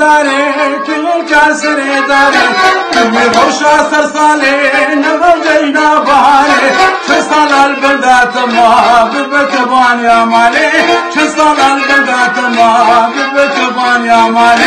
داري كل الكاسر داري كل روشا سرسالي نغجينا بهاري شصال البلدات ما ببكبان يا مالي شصال البلدات ما ببكبان يا مالي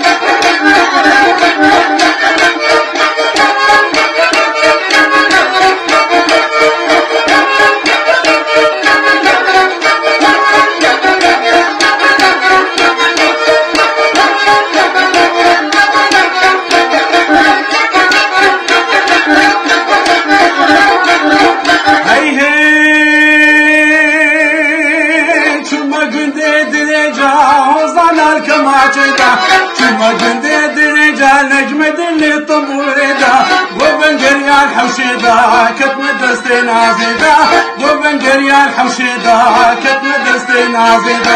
شما جندي درجة نجم دلي طموردا وبنقريا الحوشيدا كتم دستي نازيدا وبنقريا الحوشيدا كتم دستي نازيدا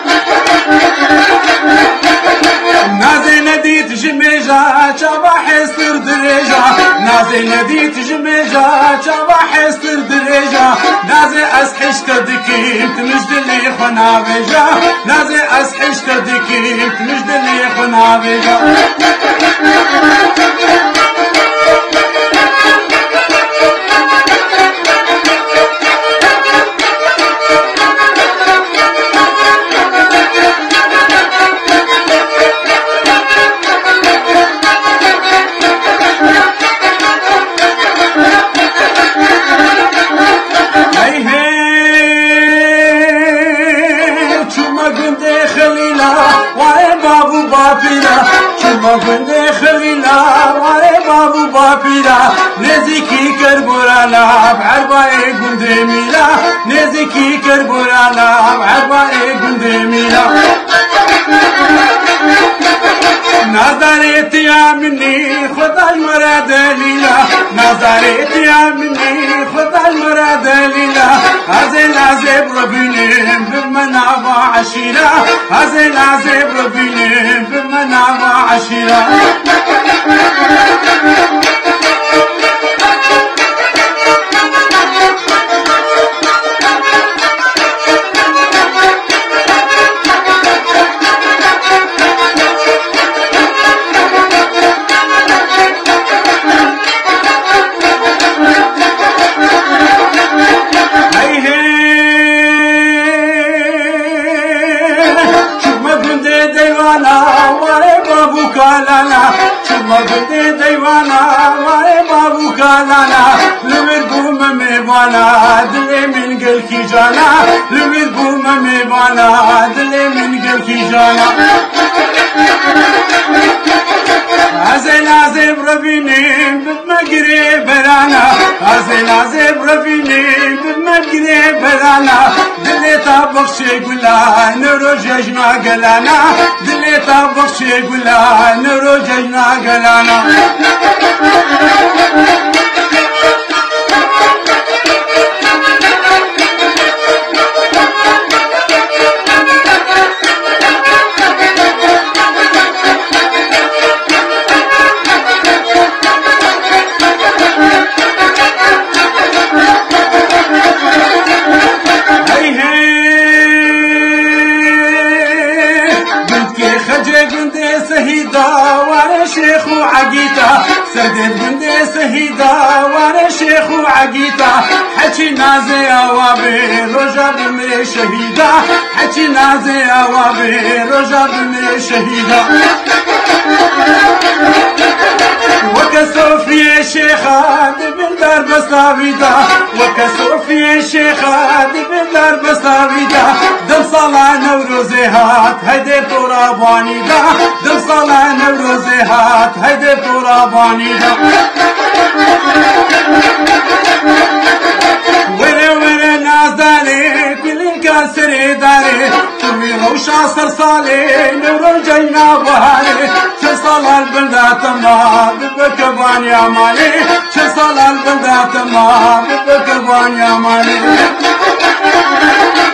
نازي نديت جميجا شابا حستر درجة نازي نديت جميجا شابا حستر درجة نازي أسحش تدكيت مجدلي خنابجا نازي أسحش تدكيت مجدلي خنابجا بندे खलीला वारे बाबू बापीरा नेज़िकी कर बुराना भरबाए गुंदे मीरा नेज़िकी कर बुराना भरबाए गुंदे मीरा نظرت يا مني خذ المراد ليلا نظرت يا مني خذ المراد ليلا هذا العذاب ربيني بمنعب عشيرة هذا العذاب ربيني بمنعب عشيرة شما بندे دیوانا وارے بابو کا لانا لمر بوم میں بانا دلے من گل کی جانا لمر بوم میں بانا دلے من گل کی جانا هزل عزب ربيني بمجري برانا هزل عزب ربيني بمجري برانا دليتا بخشي قلا نروججنا قلانا دليتا بخشي قلا نروججنا قلانا شيخ وعقيتا سردت بندي سهيدا وانا شيخ وعقيتا حكي نازي اوابي رجا بمري شهيدا حكي نازي اوابي رجا بمري شهيدا وكسوفي شيخا دبندار بساويدا وكسوفي شيخا دبندار بساويدا دم صلاة نوروزي هات هيدي طراباني دا دم صلاة نوروزي هات هيدي طراباني دا ورا نازدالي كل الكاسر داري كمي روشا سرسالي نورو جينا بهاري شصال البلدات ما ببكبان يا مالي شصال البلدات ما ببكبان يا مالي